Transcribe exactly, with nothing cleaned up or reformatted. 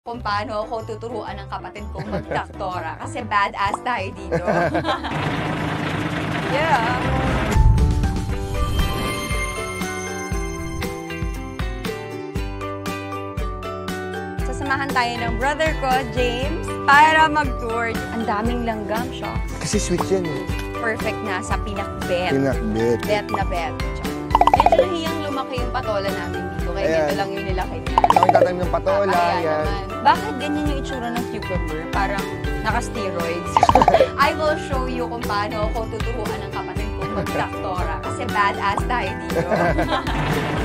Kung paano ako tuturuan ng kapatid kong mag-traktora kasi badass tayo dito. Yeah. Sasamahan tayo ng brother ko, James, para mag-tour. Ang daming langgam siya. Kasi sweet yan eh. Perfect na sa pinakbet. Pinakbet. Bet na bet. Medyo nahiyang lumaki yung patola natin dito. Kaya Ayan. dito lang yung nilaki niya. Ako tatanim ng patola. Ah, yan. Naman. Bakit ganyan yung itsura ng cucumber? Parang naka-steroids. I will show you kung paano ako tuturuan ng kapatid kong mag-traktora kasi badass tayo dito.